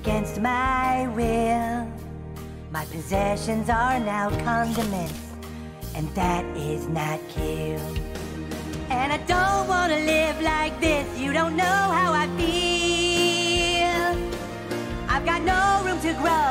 against my will. My possessions are now condiments, and that is not cute. And I don't want to live like this. You don't know how I feel. I've got no room to grow.